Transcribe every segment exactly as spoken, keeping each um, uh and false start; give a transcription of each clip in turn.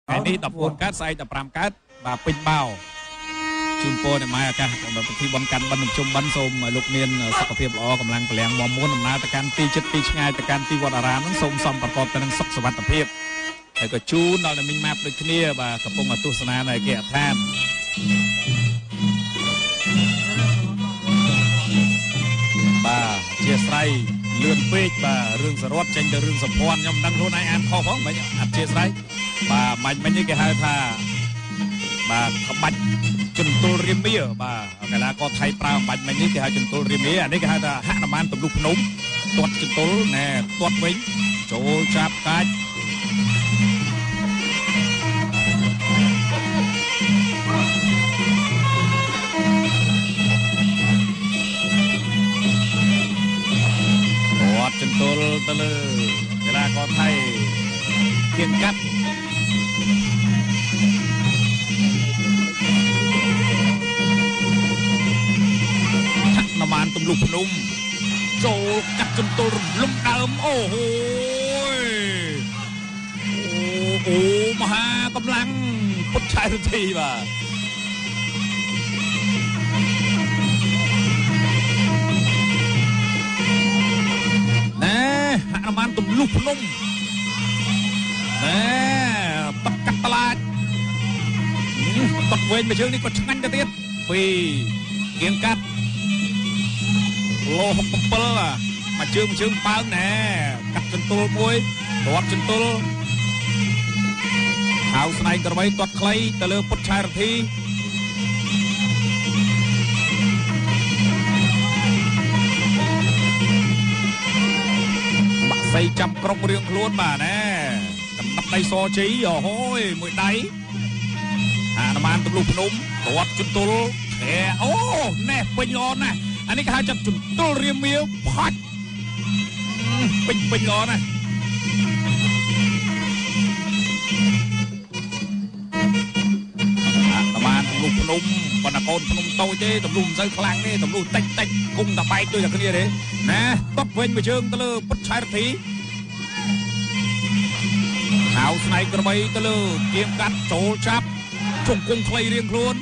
ngàyនេះđập bốnកើតស្អែកđập nămកើតបាទពេញបោជូនពរនៅម៉ែឱកាសពិធីបុណ្យកាន់បិណ្ឌជុំបិណ្ឌសូមឲ្យលោកមានសុខភាពល្អកម្លាំងពលំមាំមួនដំណើរទៅកាន់ទីជិតទីឆ្ងាយទៅកាន់ទីវត្តអារាមនឹងសូមសំប្រកបទៅនឹងសុខសុវត្ថិភាពហើយក៏ជូនដល់អ្នកមីងម៉ាប់ដូចគ្នាបាទកំពុងទស្សនានៅគេអដ្ឋានបាទជាស្រ័យលឿនពេកបាទរឿងសរតចេញទៅរឿងសម្ព័ន្ធខ្ញុំមិនដឹងខ្លួនឯងអានខុសផងមិនអត់ជាស្រ័យបាទមិនមិញនេះគេហៅថាបាទក្បាច់ជន្ទល់រាមាបាទកីឡាករថៃប្រើក្បាច់មិញនេះគេហៅជន្ទល់រាមាអានេះគេហៅថាហនុមានទម្លុះភ្នំទាត់ជន្ទល់ណែទាត់វិញចូលចាប់កាច់ទាត់ជន្ទល់ទៅលើកីឡាករថៃគៀងកាត់បានទម្លុះភ្នំចូលកាត់ជន្ទល់រំលំដើមអូហូយអូអូមហាកម្លាំងពុតឆៃរធីបាទណែហនុមានទម្លុះភ្នំណែតកាត់តឡាចតត់វែងមួយជើងនេះក៏ឆ្ងាញ់ទៅទៀតពីគៀងកាត់លោហុក7មួយជើងមួយជើងប៉ើងណែកាត់ជន្ទល់មួយទាត់ជន្ទល់ហៅស្នែងក្របីទាត់ខ្លីទៅលើពុតឆៃរធីបាក់សៃចាំក្រុមរៀងខ្លួនបាទណែកំណត់ដៃសជីអូហូយមួយដៃហនុមានទម្លុះភ្នំទាត់ជន្ទល់ហេអូណែពេញល្អណាស់អានេះគេហៅចាប់ជន្ទល់រាមាផាច់ពេញពេញល្អណាស់អាបានទម្លុះភ្នំប៉ុន្តែកូនភ្នំតូចទេទម្លុះមិនសូវខ្លាំងទេទម្លុះតិចតិចគុំតែបែកដូចតែគ្នាទេណាតបវិញមួយជើងទៅលើពុតឆៃរធីហៅស្នែកក្របីទៅលើគៀងកាត់ចូលចាប់ជង្គង់ខ្លីរៀងខ្លួន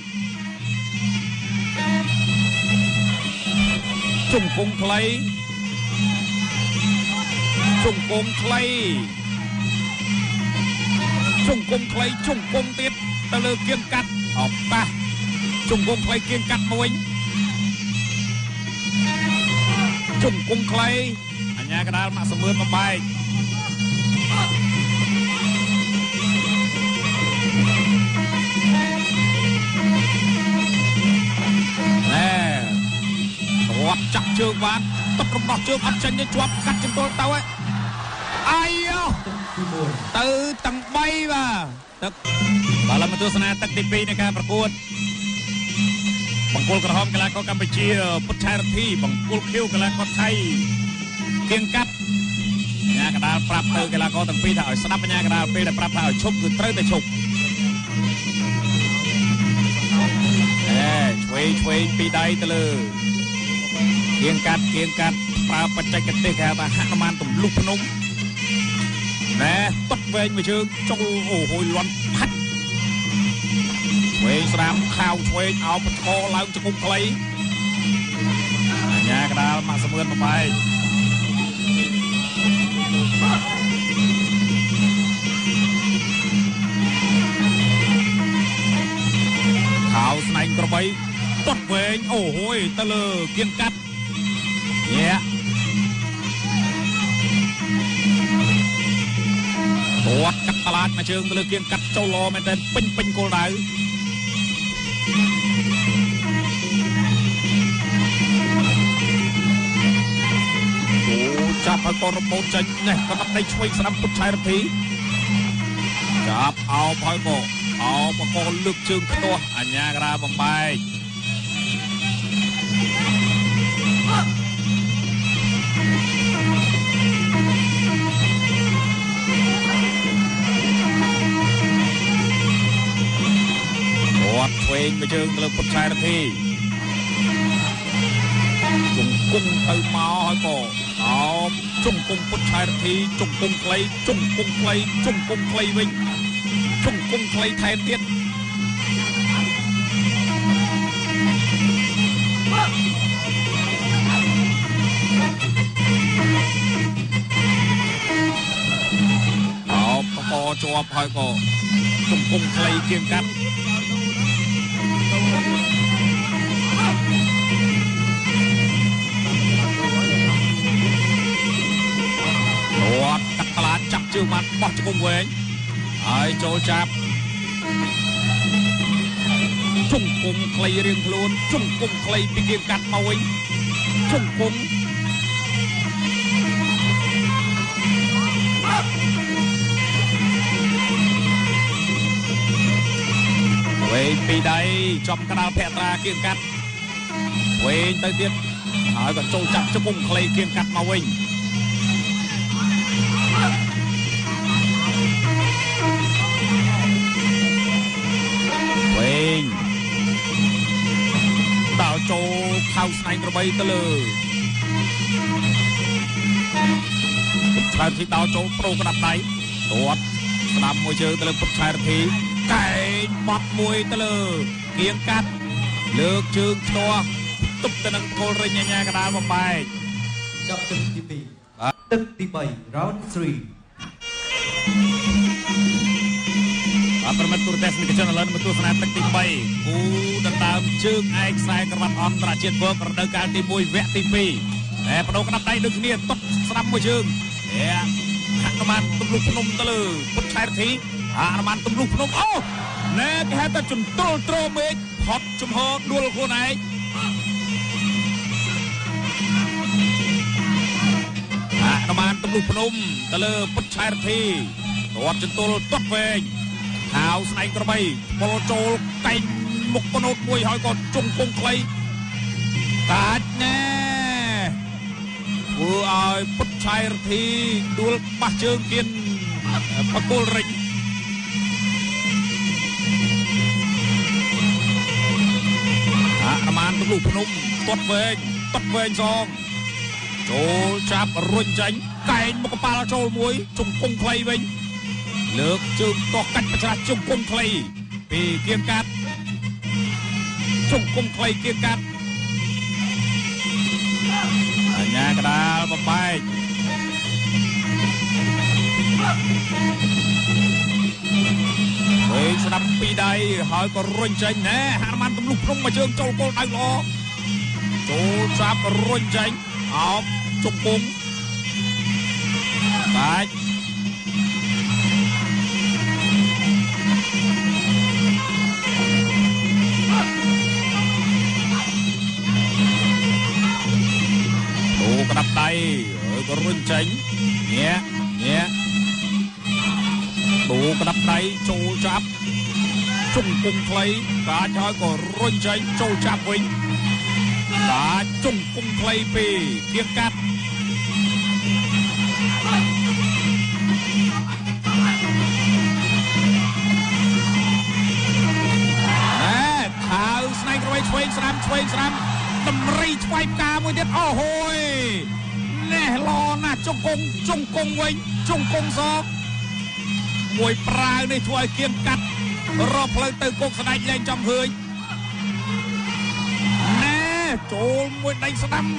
ជង្គង់ខ្លីជង្គង់ខ្លីជង្គង់ខ្លីជង្គង់ទៀតទៅលើគៀងកាត់អបប៉ះជង្គង់ខ្លីគៀងកាត់មួយជង្គង់ខ្លីអញ្ញាកដាលមកសម្មើនបំបែកណែគាត់ចាក់ជើងបានទឹករំដោះជើងអត់ចេញទេជាប់កាត់ចន្ទល់ទៅហើយអាយទៅទាំង3បាទទឹកបាទឡើយមកទស្សនាទឹកទី2នៃការប្រកួតបង្គោលក្រហមកីឡាករកម្ពុជាពុតឆៃរធីបង្គោលខៀវកីឡាករថៃគៀងកាត់បញ្ញាកដាលប្រាប់ទៅកីឡាករទាំងពីរថាឲ្យស្ដាប់បញ្ញាកដាលពេលដែលប្រាប់ថាឲ្យឈប់គឺត្រូវតែឈប់អេឆ្វេងឆ្វេងពីដៃទៅលើគៀងកាត់គៀងកាត់ប្រើបច្ចេកទេសគេហៅថាហនុមានទម្លុះភ្នំណែតុតវែងមួយជើងចូលអូហូយលាន់ផាត់វែងស្រាមខាវឆ្វេងអោបបឆឡើងជង្គង់ខ្លីអញ្ញាកដាលមកសម្មើនបំបែកខាវស្នែងក្របីតុតវែងអូហូយទៅលើគៀងកាត់យេគាត់កាត់តឡាចមកជើងទៅលើគៀងកាត់ចូលល្អមែនតើពេញពេញគោលដៅអូចាប់ឲ្យកូនរបូតចេញនេះក៏ដាក់ដៃឆ្វេងស្ដាំពុតឆៃរធីចាប់អោបហើយក៏អោបក៏លើកជើងខ្ទាស់អញ្ញាកដាលបំបែកគាត់ឆ្វេងមួយជើងទៅលើពុតឆៃរធីជង្គង់ទៅមកហើយក៏អោបជង្គង់ពុតឆៃរធីជង្គង់ខ្លីជង្គង់ខ្លីជង្គង់ខ្លីវិញជង្គង់ខ្លីថែមទៀតអោបកជាប់ហើយក៏ជង្គង់ខ្លីគៀងកាត់គាត់កាត់ខ្លាចចាប់ជើងបាត់បោះជង្គង់វែងហើយចូលចាប់ជង្គង់ខ្លីរៀងខ្លួនជង្គង់ខ្លីពីគៀងកាត់មកវិញជង្គង់វែងពីដៃចំកណ្ដាលភក្ត្រាគៀងកាត់វែងទៅទៀតហើយក៏ចូលចាប់ជង្គង់ខ្លីគៀងកាត់មកវិញវែងដល់ចូលខៅស្នែងក្របីទៅលើឆាយទីដល់ចូលប្រូក្តាប់ដៃទាត់ស្ដាប់មួយជើងទៅលើពុតឆាយរធីកែងបត់មួយទៅលើគៀងកាត់លើកជើងផ្ទាស់ទប់ទៅនឹងគោលរិញញ្ញាកដាលបំបែកចាប់ទឹកទីពីរទឹកទីបី round 3 អប្រិមិត្តទូរទស្សនិកជនឥឡូវមកទស្សនាទឹកទីបីគូដណ្ដើមជើងឯកខ្សែក្រវ៉ាត់អន្តរជាតិវឹករដូវកាលទីមួយវគ្គទីពីរតែបដូរក្តាប់ដៃដូចគ្នាតុតស្ដាប់មួយជើងហនុមានទំលុះភ្នំទៅលើពុតឆៃរធីហនុមានទំលុះភ្នំអូណែគេហៅថាជំទល់ត្រមេឃផុតចំហដួលខ្លួនឯងហនុមានទំលុះភ្នំទៅលើពុតឆៃរធីទាត់ជំទល់ទាត់វែងហៅស្នែងក្របីពលចូលកែងមុខបណូតមួយហើយក៏ជង្គង់ខ្លីកាច់ណែធ្វើឲ្យពុតឆៃរធីដួលបាសជើងគៀនបកុលរិញអារមានទម្លុះភ្នំទាត់វែងទាត់វែងសងចូលចាប់រុញចាញ់កែងមុខកប៉ាល់ចូលមួយជង្គង់ខ្លីវិញលើកជើងតោះកាច់ប្រច្រាស់ជង្គង់ខ្លីពីគៀងកាត់ជង្គង់ខ្លីគៀងកាត់អញ្ញាកដាលបំបែកវែងស្ដាប់ពីដៃហើយក៏រុញចេញណែហនុមានទម្លុះភ្នំមកជើងចូលគោលដៅល្អចូលចាប់រុញចេញអោបជង្គង់បាច់ក្តាប់ដៃហើយក៏រុញចេញញ៉ែញ៉ែទូក្តាប់ដៃចូលចាប់ជង្គង់ខ្លីកាចហើយក៏រុញចេញចូលចាប់វិញកាចជង្គង់ខ្លីពីគៀងកាត់អេខៅស្នែងក្របីឆ្វេងស្រាំឆ្វេងស្រាំតម្រីឆ្វៃផ្កាមួយទៀតអូហូយណែឡណាជង្គង់ជង្គង់វិញជង្គង់សងមួយប្រាវនេះធ្វើឲ្យគៀងកាត់រកផ្លូវទៅគុកស្ដេចលែងចំហឺចណែចូលមួយដៃស្ដាំ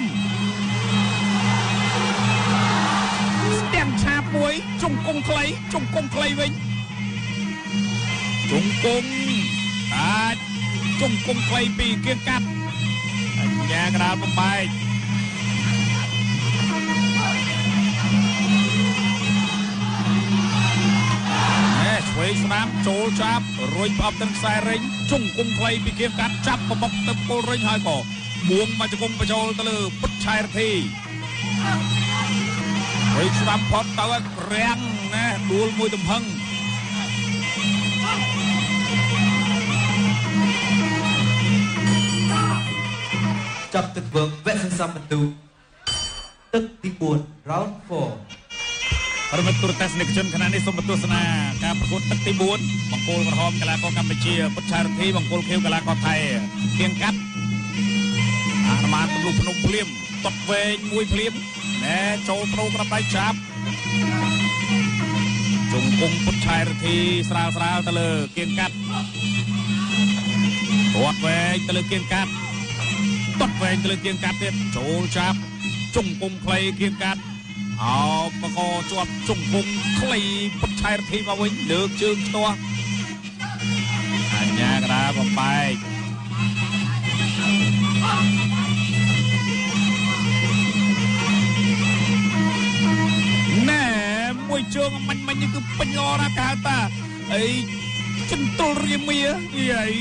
ស្ទាំងឆាបមួយជង្គង់ខ្លីជង្គង់ខ្លីវិញជង្គង់អាចជង្គង់ខ្លីពីគៀងកាត់អញ្ញាកដាលបំបែកឆ្វេងស្ដាំចូលចាប់រួចផ្អប់ទៅខ្សែរិញជង្គង់ខ្លីពីគៀងកាត់ចាប់ប្រមុខទៅពលរិញហើយក៏បួងមកជង្គង់បញ្ចូលទៅលើពុតឆៃរធីឆ្វេងស្ដាំផុតទៅរាំងណាដួលមួយទំហឹងចាប់ទឹកវើវគ្គសន្សំបន្ទូទឹកទីបួន round 4 ប្រិមិត្តទូរទស្សនិកជនខណៈនេះសូមទស្សនាការប្រកួតទឹកទីបួនបង្គោលក្រហមកីឡាករកម្ពុជាពុតឆៃរធីបង្គោលខៀវកីឡាករថៃគៀងកាត់អារមានទម្លុះភ្នំភ្លាមតត់វែងមួយភ្លាមណែចូលប្រូក្តាប់ដៃចាប់ជជង្គង់ពុតឆៃរធីស្រាលស្រាលទៅលើគៀងកាត់គាត់វែងទៅលើគៀងកាត់ទាត់វែងទៅលើគៀងកាត់ទៀតចូលចាប់ជង្គង់ខ្លីគៀងកាត់អោបកជាប់ជង្គង់ខ្លីពុតឆៃរធីមកវិញលើកជើងផ្ទាស់អញ្ញាកដាបំបែកណែមួយជើងមាញ់មាញ់នេះគឺពេញល្អណាស់កាតាអីចិនទល់រៀមៀអី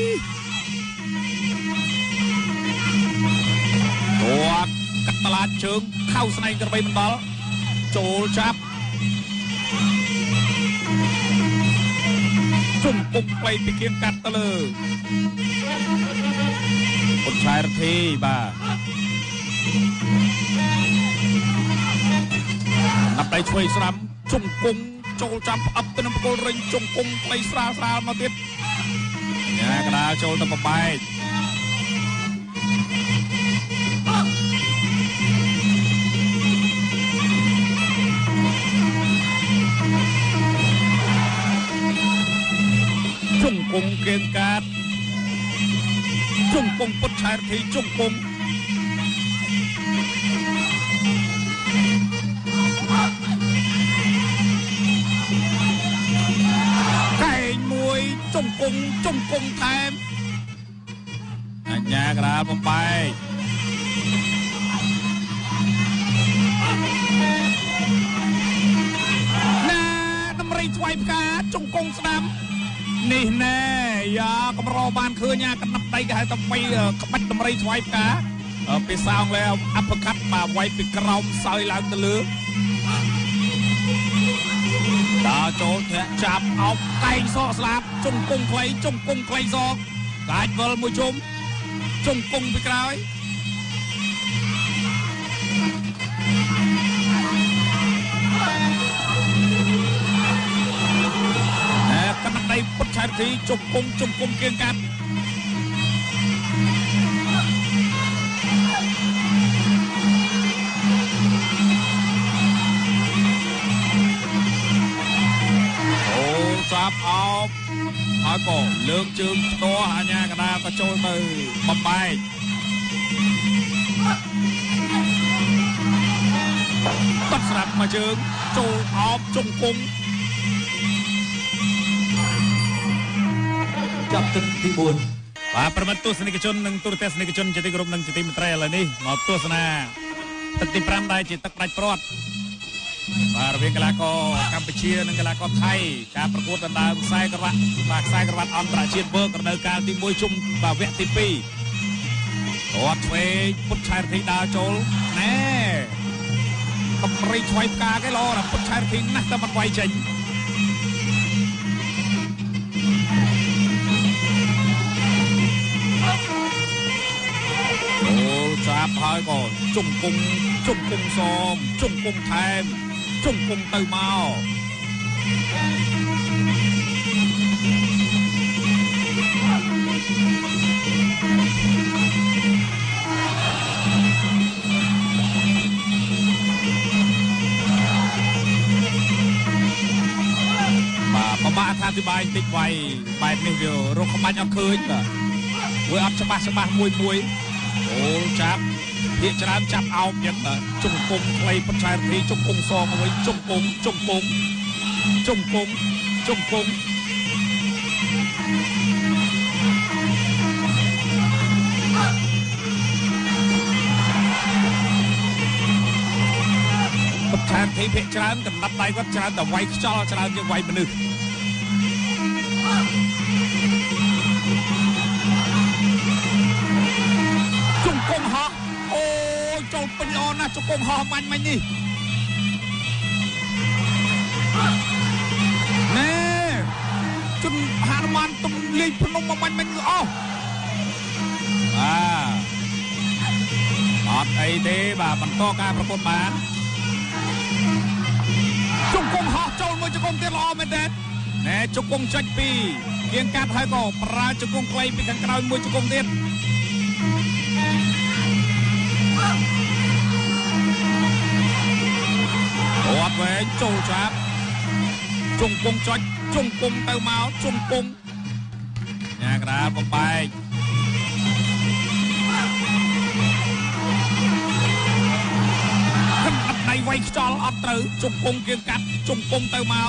គាត់កាត់តឡាជើងខៅស្នែងក្របីមិនដល់ចូលចាប់ជុំពុកផ្លៃពីគៀងកាត់ទៅលើពុតឆៃរធីបាទណាប់ដៃឆ្វេងស្រាំជង្គង់ចូលចាប់ផ្អឹបទៅនឹងបកលរិញជង្គង់ផ្លៃស្រាលស្រាលមកទៀតញ៉ាកដាលចូលទៅបបែកជង្គង់គៀងកាត់ជង្គង់ពុតឆៃរធីជង្គង់កែងមួយជង្គង់ជង្គង់ថែមអញ្ញាកដាលបំបែកណាតម្រៃឆ្វៃផ្កាជង្គង់ស្ដាំនេះណែយ៉ាកម្របានឃើញកណ្ដាប់ដៃគេហៅថាវៃក្បាច់តម្រៃឆ្វៃផ្កាពីសោងលែអបកាត់បាទវៃពីក្រោមសើយឡើងទៅលើដល់ចូលធាក់ចាប់អោបតែងសក់ស្លាប់ជង្គង់ខ្លីជង្គង់ខ្លីសក់កាច់វិលមួយជុំជង្គង់ពីក្រោយកណ្ដាប់ដៃពុតឆៃរធីជង្គង់ជង្គង់គៀងកាត់អូចាប់អោបហើយក៏លើកជើងផ្ទាស់អញ្ញាកដាក៏ចូលទៅបំបែកបាត់ស្រាប់មកជើងចូលអោបជង្គង់ចាប់ទឹកទីបួនបាទប្រិមិត្តទស្សនិកជននិងទូរទស្សនិកជនជាទីគោរពនិងជាទីមេត្រីឥឡូវនេះមកទស្សនាទឹកទីប្រាំដែលជាទឹកផ្ដាច់ព្រាត់បាទរវាងកីឡាករកម្ពុជានិងកីឡាករថៃការប្រកួតដណ្ដើមខ្សែក្រវ៉ាត់បាទខ្សែក្រវ៉ាត់អន្តរជាតិវើករដូវកាលទីមួយជុំបាទវគ្គទីពីរគាត់ឆ្វេងពុតឆៃរធីដើរចូលណែតម្រៃឆ្វៃផ្កាគេល្អណាស់ពុតឆៃរធីណាស់តែមិនវាយចេញអូចាប់ហើយក៏ជង្គង់ជង្គង់សងជង្គង់ថែមជង្គង់ទៅមកបាទបបាក់ថាអធិប្បាយបន្តិចវាយបែបនេះវារកខ្មាច់អត់ឃើញបាទវាអត់ច្បាស់ច្បាស់មួយមួយអូចាប់ភាកច្រើនចាប់អោបយ៉ាងជង្គង់ខ្លីពុតឆៃរធីជង្គង់សងមកវិញជង្គង់ជង្គង់ជង្គង់ជង្គង់ពុតឆៃរធីភាកច្រើនកណ្ដាប់ដៃគាត់ច្រើនតែវាយខ្យល់ច្រើនជាងវាយមនុស្សជង្គង់ហោះអូចូលពេញល្អណាស់ជង្គង់ហោះមាញ់មាញ់នេះណែជន់ហានុមានទំលេងភ្នំមកមាញ់មាញ់អស់បាទអត់អីទេបាទបន្តការប្រកួតបានជង្គង់ហោះចូលមួយជង្គង់ទៀតល្អមែនទេណែជង្គង់ចាច់ពីគៀងកាត់ហើយក៏ប្រើជង្គង់ខ្លីពីខាងក្រោយមួយជង្គង់ទៀតអត់វែងចូលចាប់ជង្គង់ចុចជង្គង់ទៅមកជង្គង់ញ៉ាក្រាលបំបែកខំអត់ដៃវាយខ្យល់អត់ត្រូវជង្គង់គៀងកាត់ជង្គង់ទៅមក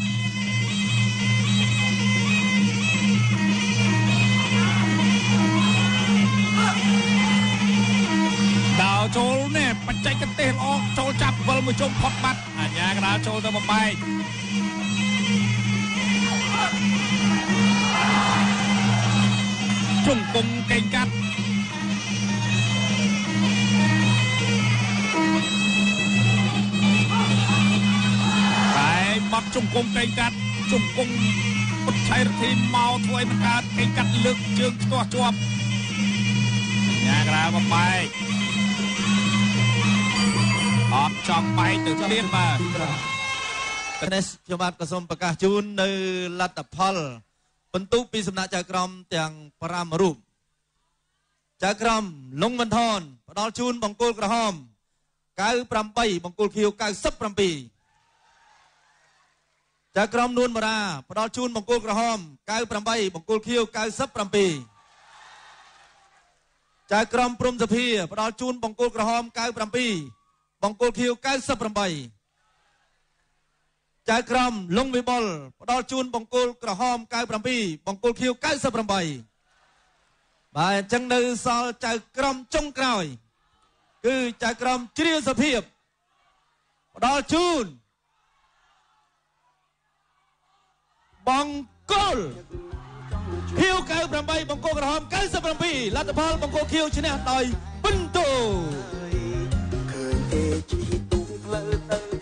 ដល់ចូលនេះបច្ចេកទេសល្អចូលចាប់វិលមួយជុំផុតបាត់អញ្ញាកណ្ដាលចូលទៅបំបែកជង្គង់កេងកាត់បែកបាត់ជង្គង់កេងកាត់ជង្គង់ពុតឆៃរធីមកធ្វើឲ្យមិនកើតកេងកាត់លើកជើងឆ្ទាស់ជាប់អញ្ញាកណ្ដាលបំបែកអត់ចង់បែកទៅទៀតបាទនេះខ្ញុំបាទក៏សូមប្រកាសជូននៅលទ្ធផលបន្ទុកពីសំណាក់ចៅក្រមទាំងប្រាំរូបចៅក្រមលងវណ្ថនផ្ដល់ជូនបង្គោលក្រហមកៅប្រាំបីបង្គោលខៀវកៅសិបប្រាំពីរចៅក្រមនួនបារាផ្ដល់ជូនបង្គោលក្រហមកៅប្រាំបីបង្គោលខៀវកៅសិបប្រាំពីរចៅក្រមព្រំសភាផ្ដល់ជូនបង្គោលក្រហមកៅប្រាំពីរបង្គោលខៀវកៅសិបប្រាំបីចៅក្រមលងវិបុលផ្ដល់ជូនបង្គោលក្រហមកៅប្រាំពីរបង្គោលខៀវកៅសិបប្រាំបីបាទអញ្ចឹងនៅសល់ចៅក្រមចុងក្រោយគឺចៅក្រមជ្រាវសុភាពផ្ដល់ជូនបង្គោលខៀវកៅប្រាំបីបង្គោលក្រហមកៅសិបប្រាំពីរលទ្ធផលបង្គោលខៀវឈ្នះដោយពិន្ទុឃើញគេជីទូផ្លូវទៅ